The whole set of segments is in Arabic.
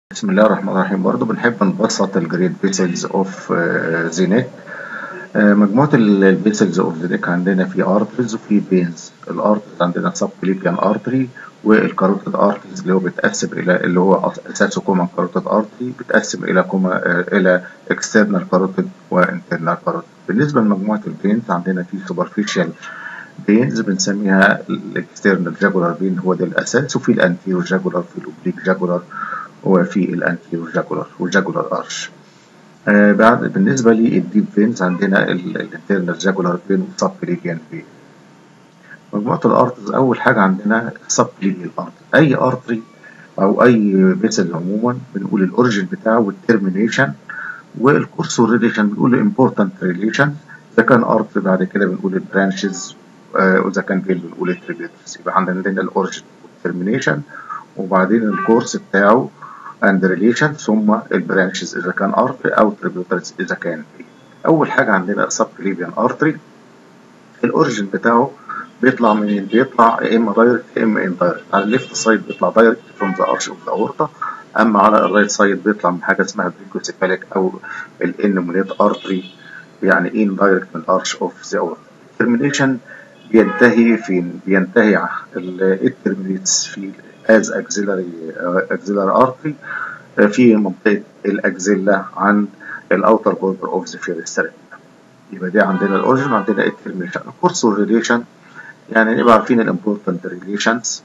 بسم الله الرحمن الرحيم. برضو بنحب نبسط الجريد بيسلز اوف ذا نيك. مجموعة البيسلز اوف ذا نيك عندنا في ارتريز وفي فينز. الارتريز عندنا سب كليفيان ارتري والكاروتيد ارتريز اللي هو بيتقسم الى اللي هو اساسه كومن كاروتيد ارتري بيتقسم الى اكسترنال كاروتيد وانترنال كاروتيد. بالنسبة لمجموعة الفينز عندنا في سوبرفيشال فينز بنسميها الاكسترنال جاجولار فين، هو ده الاساس، وفي الانتيرو جاجولار، في الاوبليك جاجولار، وفي الانتيرو جاجولار والجاجولار ارش. بالنسبه للديب فينز عندنا الانترنال جاجولار فين والسب كليفيان فين. مجموعه الارترز اول حاجه عندنا السب كليفيان ارتري. اي ارتري او اي فيسل عموما بنقول الاوريجن بتاعه والترمينيشن والكورس والريليشن، بنقول الامبورتنت ريليشن. اذا كان ارتري بعد كده بنقول البرانشز، واذا كان فين بنقول التريبيوترز. يبقى عندنا الاوريجن والترمينيشن وبعدين الكورس بتاعه and relation ثم البرانشز اذا كان ارتري او tributaries اذا كان فيه. اول حاجه عندنا سب كليفيان ارتري. الاوريجن بتاعه بيطلع منين؟ بيطلع يا اما دايركت يا اما اندايركت. على الليفت سايد بيطلع دايركت فروم ذا ارش اوف ذا اورتا، اما على الرايت سايد بيطلع من حاجه اسمها بريكوسيفاليك او الانموليت ارتري، يعني ان دايركت من الارش اوف ذا اورتا. الترمينيشن بينتهي فين؟ بينتهي الترمينيتس في از اكزيلاري ارتري في منطقة الأكزيلا عند الأوتر بوردر أوف ذا فيرست ريب. يبقى دي عندنا الأوريجن وعندنا الترمينيشن. الكورس والريليشن يعني نبقى عارفين الامبورتنت ريليشنز،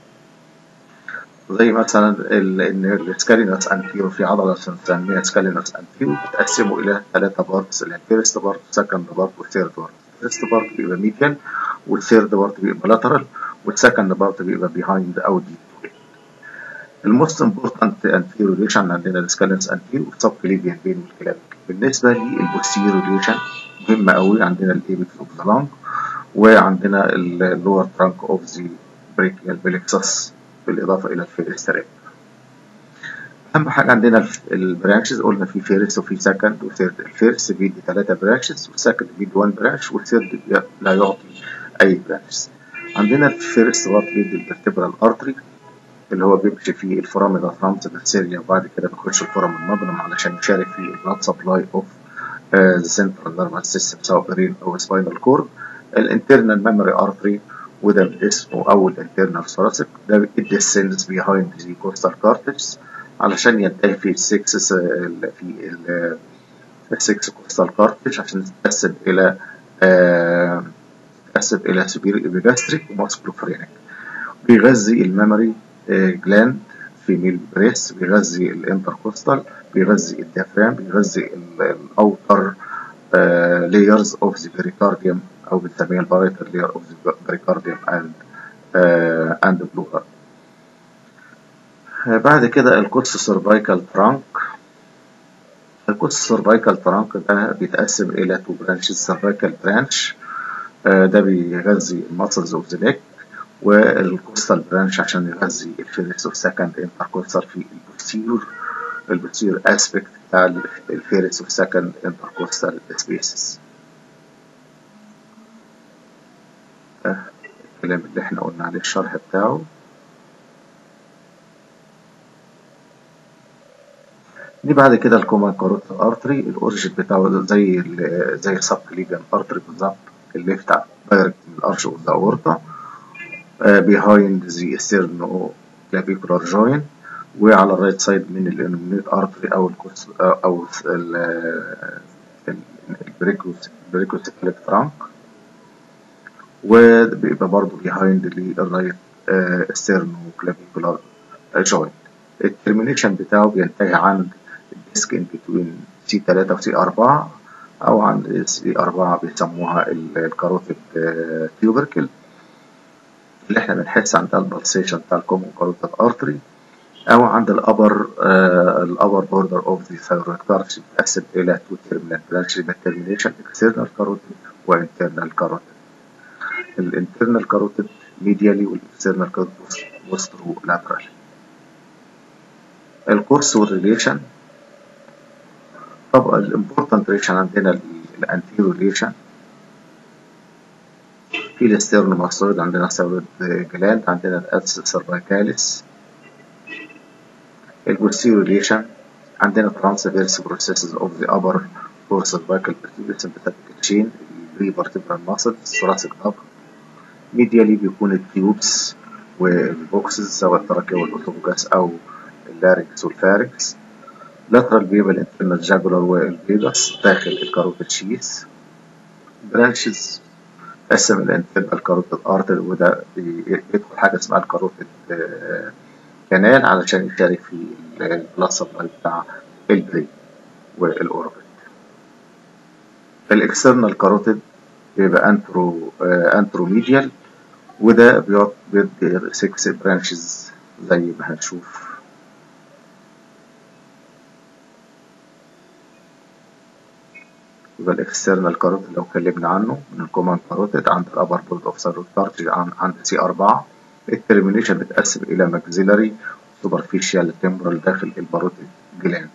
زي مثلا إن السكالينس أنتيرو في عضلة بنسميها سكالينس أنتيرو بتقسموا إلى 3 بارتس، الفيرست بارت سكند بارت والثيرد بارت. الفيرست بارت بيبقى ميديال، والثيرد بارت بيبقى لاترال، والسكند بارت بيبقى بيهايند أو دي. الموست امبورتنت انتيرو ريليشن عندنا السكالنس انتيرو والسب كليفيان فين والكلافيكل. بالنسبه للبوستيرو ريليشن مهمه قوي، عندنا الايبكس اوف ذا لانج، وعندنا اللور ترانك اوف ذا بريكيال بلكسس بالاضافه الى الفيرست ريب. اهم حاجه عندنا البرانشز، قلنا في فيرست وفي سكند وثيرد. الفيرست بيدي 3 برانشز، والسكند بيدي 1 برانش، والثيرد لا يعطي اي برانشز. عندنا الفيرست بارت بيدي الفيرتبرال ارتري اللي هو بيمشي فيه الفوراميدا ترانسفيرسيريا، وبعد كده بيخش الفورامين المبرم علشان يشارك في البلاد سبلاي اوف ذا سنترال نيرفس سيستم سواء برين او سباينال كورد. الانترنال ميموري ارتري وده اسمه او الانترنال ثوراسيك، ده الديسندز بيهايند ذا كوستال كارتلز علشان ينتهي في السكس كوستال كارتلج عشان تتقسم الى سوبير ايبيجاستريك وماسكولوفرينيك. بيغذي الميموري جلاند في ميل بريس، بيغذي الانتركوستال، بيغذي الديافرام، بيغذي الاوتر layers of the pericardium او بنسميها الباريتال layer of the pericardium and pleura. بعد كده الكوست سيرفايكال ترانك. الكوست سيرفايكال ترانك ده بيتقسم الى 2 برانشز. سيرفايكال برانش ده بيغذي المسلز اوف ذا نيك، والكوستال برانش عشان يغذي الفيرست والسكند انتركوستال في البوستيريور اسبكت بتاع الفيرست والسكند انتركوستال سبيسز. ده الكلام اللي احنا قلنا عليه الشرح بتاعه. دي بعد كده الكومن كاروتيد ارتري. الاوريجن بتاعه زي السب كليفيان ارتري بالظبط، الليفت دايركت من الارش اوف ذا اورتا behind the sternoclavicular joint، وعلى الرايت سايد من الانومينيت ارتري او البريكوسيفاليك ترانك، وبيبقى برضه behind الرايت sternoclavicular joint. الترمينيشن بتاعه بينتهي عند الديسك ان بتوين سي 3 وسي 4 او عند سي 4 بيسموها الكاروتيد تيوبركل اللي احنا بنحس عندها البلسيشن بتاع الكومن كاروتيد ارتري، او عند الابر بوردر اوف ذا ثايرويد كارتلج بتقسم الى 2 تيرمينال برانش للترمينيشن، اكسترنال كاروتيد وانترنال كاروتيد. الانترنال كاروتيد ميديالي والاكسترنال كاروتيد وسترو لاترال. الكورس والريليشن. طبعا الامبورتنت ريليشن عندنا الانتيرو ريليشن في الاسترنوماسويد، عندنا ثايرويد جلاند، عندنا الأدس سيرفايكاليس. البوستيريور ريليشن عندنا transverse processes of the upper dorsal cervical vertebral sympathetic chain البريفرتبرال muscles thoracic nerve. ميديالي بيكون التيوبس والبوكسز سواء التراكية والأوتوبوجاس أو اللارynx والفارنكس. لاترال بيبقى الانترنال جاجولار والفيجاس داخل الكاروتيد شيث. برانشز قسم الانترنال كاروتيد ارتري وده يدخل حاجة اسمها الكاروتيد كانال علشان يشارك في البلاد سبلاي بتاع البرين والاوربت. الاكسترنال كاروتيد بيبقى انتروميديال وده بيدي 6 برانشز زي ما هنشوف. يبقى الاكسترنال كاروتيد لو اتكلمنا عنه من الكومن كاروتيد عند الابر بورد اوف ثيرويد كارتريج عند سي 4. الترمينيشن بتقسم الى ماكسيلاري سوبرفيشال تمبرال داخل الباروتيد جلاند.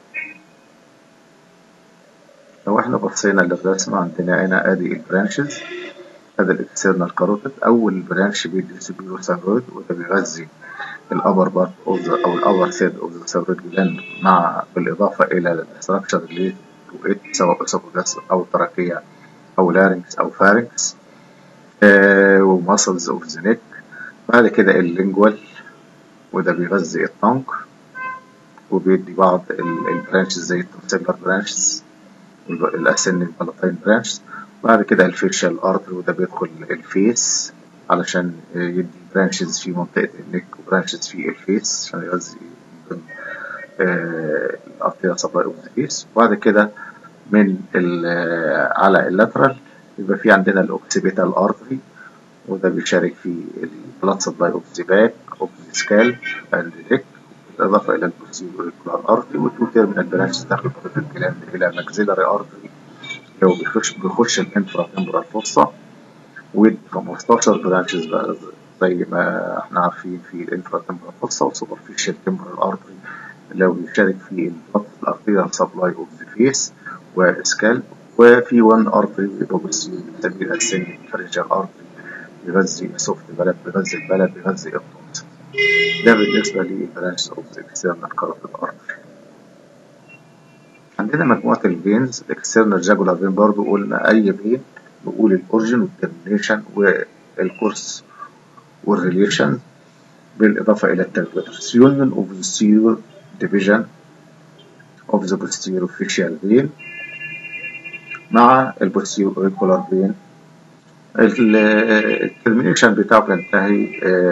لو احنا بصينا للرسمه عندنا هنا ادي البرانشز. ادي الاكسترنال كاروتيد. اول برانش بيدي سوبيريور ثيرويد وده بيغذي الابر بارت او الابر سيد اوف ذا ثيرويد جلاند مع بالاضافه الى الاستراكشر اللي سواء اسوفاجاس او تراكية او لارynx او فارنكس وماسلز اوف ذا نيك. بعد كده اللينجوال وده بيغذي الطنك وبيدي بعض البرانشز زي التونسيلر برانشز والاسن البلاتين برانشز. بعد كده الفيشال ارتري وده بيدخل الفيس علشان يدي برانشز في منطقة النيك وبرانشز في الفيس عشان يغذي من الارتريا سبلاي اوف ذا فيس. وبعد كده من على اللاترال يبقى في عندنا الاوكسيبيتال ارتري وده بيشارك في البلاد سبلاي اوف ذا باك اوف ذا سكال اند نيك بالاضافه الى البوستيريور اوريكولار ارتري والتو تيرمينال برانشز داخل الكاروتيد جلاند الى ماكسيلاري ارتري لو بيخش الانفرا تمبرال فوسا ودي 15 برانشز بقى زي ما احنا عارفين في الانفرا تمبرال فوسا والسوبرفيشال تمبرال ارتري لو بيشارك في الارتيريال سبلاي اوف ذا فيس وسكالب. وفي 1 ارتري بيسميه السن فرنجال ارتري بيغذي السوفت بلد بيغذي البلد بيغذي الطنط. ده بالنسبه للبرانش اوف ذا اكسترنال كاروتيد ارتري. عندنا مجموعه الفينز. الاكسترنال جاجولار فين برضو قلنا اي فين نقول الاوريجن والترمينيشن والكورس والريليشن بالاضافه الى التربيترس. يونيون اوف ذا posterior division of the posterior facial vein مع البوستيريور اوريكولار فين. الترمينيشن بتاعه بينتهي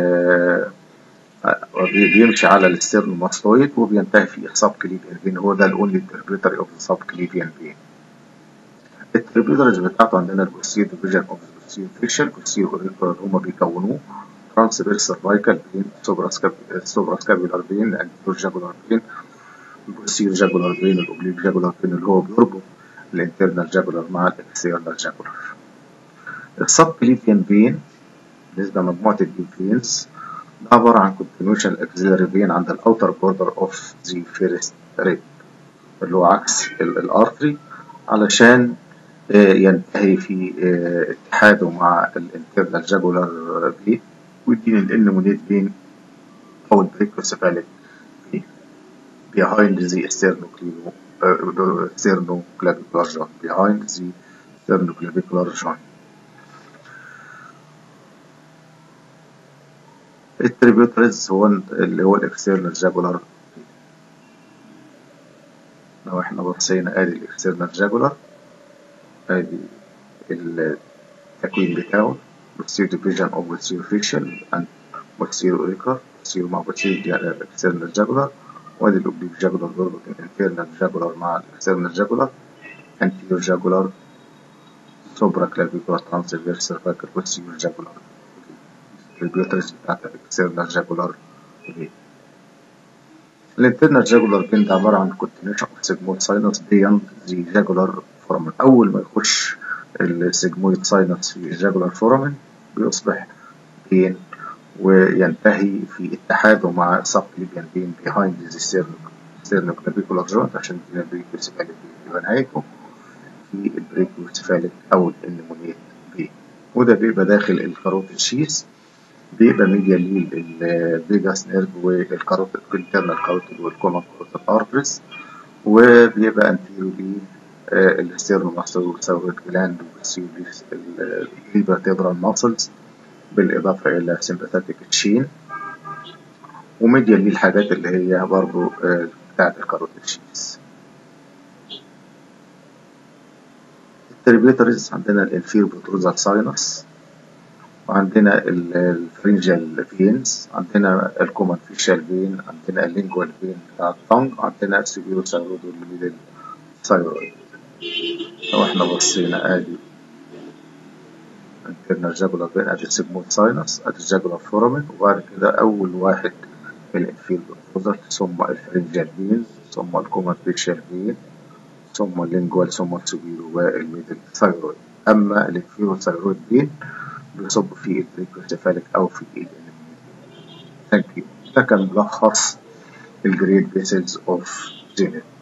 بيمشي على الستيرنوماستويد وبينتهي في سب كليفيان فين. هو ده الاونلي تربيتري اوف سب كليفيان فين. التربيترز بتاعته عندنا البوستيريور ديفيجن اوف البوستيريور فيشال البوستيريور اوريكولار هما بيكونوه ترانسفيرس سيرفايكال فين سوبراسكابيولار فين انتيريور جاجولار فين البوستيريور جاجولار فين الاوبليك جاجولار فين اللي هو بيربط الانترنال جاجولار مع الاكسترنال جاجولار. السب كليفيان فين بالنسبه لمجموعه الديب فينز ده عباره عن كونتينيوشن اكسيلاري فين عند الاوتر بوردر اوف ذا فيرست ريب اللي هو عكس الارتري علشان ينتهي في اتحاده مع الانترنال جاجولار فين ويديني الانمونيت فين او البريكوسيفاليك فين behind the sternoclavicular joint behind the sternoclavicular joint. التريبيوتريز هو اللي هو الاكسترنال جاجولار. لو احنا بصينا ادي الاكسترنال جاجولار ادي التكوين بتاعه posterior division of posterior facial and posterior auricular posterior مع posterior external jugular وادي الاوبليك جاجولار بيربط الانترنال جاجولار مع الاكسترنال جاجولار anterior jugular supraclavicular transverse cervical posterior jugular البيوتريز بتاعت الاكسترنال جاجولار. الانترنال جاجولار فين ده عبارة عن continuation of sigmoid sinus beyond the jugular foramen. أول ما يخش السيجمويد ساينس في الجاجولار فورامين بيصبح فين وينتهي في اتحاده مع subclavian vein behind the sternoclavicular joint عشان يدينا البريكوسيفاليك يبقى نهايته في البريكوسيفاليك أو الانمونيت فين وده بيبقى داخل الكاروتيد شيث بيبقى ميديا للفيجاس نيرف والكاروتيد الانترنال كاروتيد والكومن كاروتيد ارتريز، وبيبقى انتيريو للستيرنوماسوثايرويد جلاند والفيرتيبرال ماسلز بالإضافة إلى سمباثيك تشين، وميديا للحاجات اللي هي برضو بتاعت الكاروتيد شيز. التريبيوتريز عندنا الانفيرو بروتروزال ساينس، وعندنا الفرنجال فينز، عندنا الكومن فيشال فين، عندنا اللينجوال فين بتاع الطنج، عندنا السوبيرو ثايرويد والميدل ثايرويد. لو احنا بصينا ادي internal jugular vein، ادي السيجمويد ساينس، ادي الجاجولار فورامين، وبعد كده اول واحد الانفيرو بروتروزال، ثم الفرنجال فينز، ثم الكومن فيشال فين، ثم اللينجوال، ثم السوبيرو والميدل ثايرويد. اما الانفيرو ثايرويد فين بيصب في البريكوسيفاليك او في ثانك يو. ده كان ملخص الجريد فيسلز اوف زينيت.